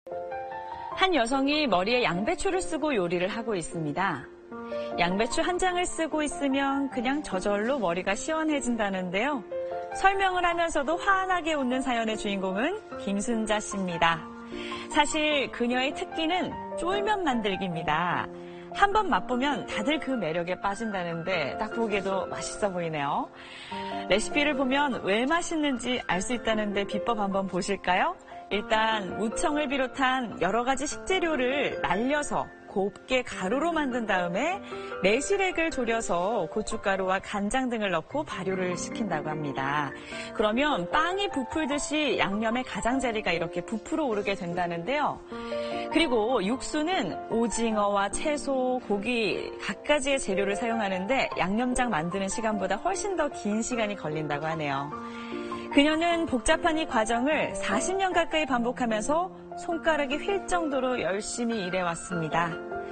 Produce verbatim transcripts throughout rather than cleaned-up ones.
한 여성이 머리에 양배추를 쓰고 요리를 하고 있습니다. 양배추 한 장을 쓰고 있으면 그냥 저절로 머리가 시원해진다는데요. 설명을 하면서도 환하게 웃는 사연의 주인공은 김순자 씨입니다. 사실 그녀의 특기는 쫄면 만들기입니다. 한번 맛보면 다들 그 매력에 빠진다는데 딱 보기에도 맛있어 보이네요. 레시피를 보면 왜 맛있는지 알 수 있다는데 비법 한번 보실까요? 일단 무청을 비롯한 여러 가지 식재료를 말려서 곱게 가루로 만든 다음에 매실액을 졸여서 고춧가루와 간장 등을 넣고 발효를 시킨다고 합니다. 그러면 빵이 부풀듯이 양념의 가장자리가 이렇게 부풀어 오르게 된다는데요. 그리고 육수는 오징어와 채소, 고기 갖가지의 재료를 사용하는데 양념장 만드는 시간보다 훨씬 더 긴 시간이 걸린다고 하네요. 그녀는 복잡한 이 과정을 사십 년 가까이 반복하면서 손가락이 휠 정도로 열심히 일해왔습니다.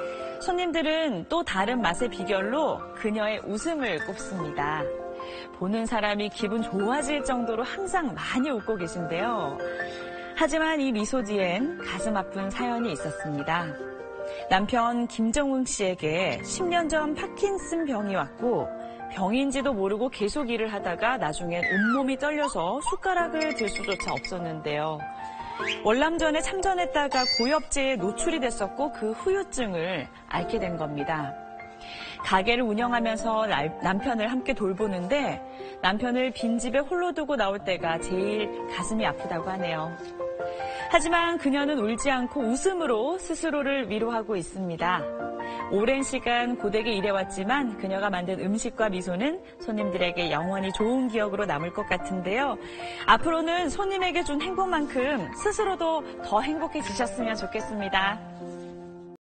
손님들은 또 다른 맛의 비결로 그녀의 웃음을 꼽습니다. 보는 사람이 기분 좋아질 정도로 항상 많이 웃고 계신데요. 하지만 이 미소 뒤엔 가슴 아픈 사연이 있었습니다. 남편 김정웅 씨에게 십 년 전 파킨슨 병이 왔고 병인지도 모르고 계속 일을 하다가 나중엔 온몸이 떨려서 숟가락을 들 수조차 없었는데요. 월남전에 참전했다가 고엽제에 노출이 됐었고 그 후유증을 앓게 된 겁니다. 가게를 운영하면서 남편을 함께 돌보는데 남편을 빈집에 홀로 두고 나올 때가 제일 가슴이 아프다고 하네요. 하지만 그녀는 울지 않고 웃음으로 스스로를 위로하고 있습니다. 오랜 시간 고되게 일해왔지만 그녀가 만든 음식과 미소는 손님들에게 영원히 좋은 기억으로 남을 것 같은데요. 앞으로는 손님에게 준 행복만큼 스스로도 더 행복해지셨으면 좋겠습니다.